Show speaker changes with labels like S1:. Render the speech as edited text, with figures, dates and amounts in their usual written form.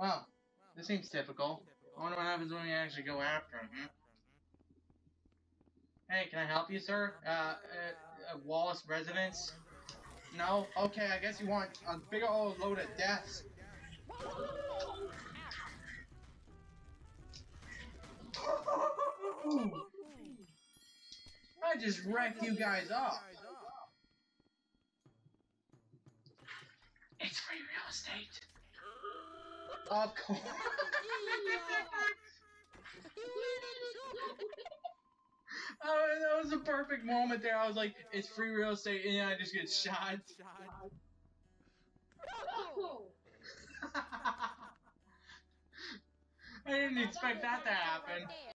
S1: Well, this seems typical. I wonder what happens when we actually go after him. Hey, can I help you, sir? Wallace residence? No? Okay, I guess you want a big old load of deaths. I just wrecked you guys up. It's free real estate. Of course. Oh, that was a perfect moment there. I was like, it's free real estate, and I just get shot. I didn't expect that to happen.